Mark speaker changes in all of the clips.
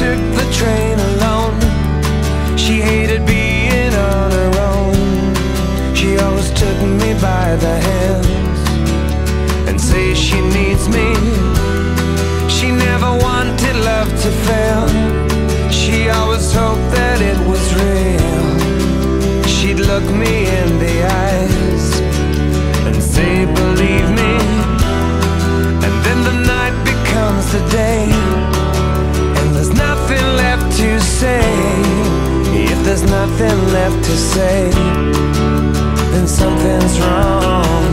Speaker 1: took the train alone. She hated being on her own. She always took me by the hands and say she needs me. She never wanted love to fail. She always hoped that it was real. She'd look me in the eyes and say, believe me. And then the night becomes the day, and there's nothing left to say. If there's nothing left to say, then something's wrong.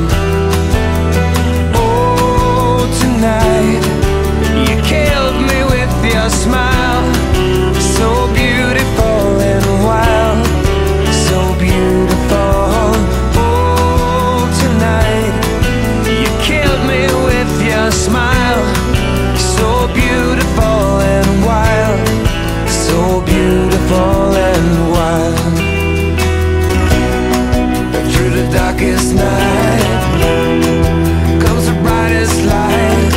Speaker 1: Oh, tonight you killed me with your smile, so beautiful and wild, so beautiful. Oh, tonight you killed me with your smile, so beautiful and wild, so beautiful and wild. Through the darkest night comes the brightest light,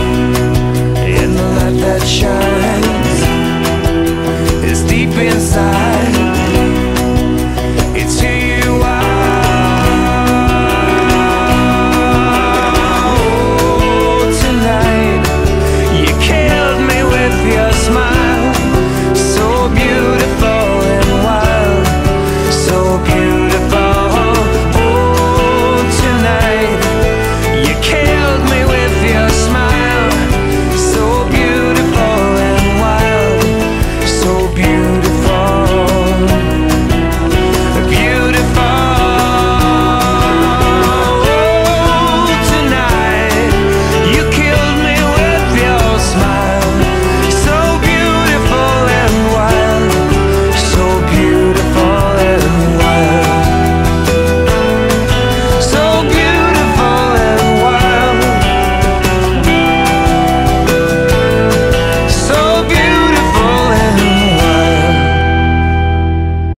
Speaker 1: and the light that shines is deep inside.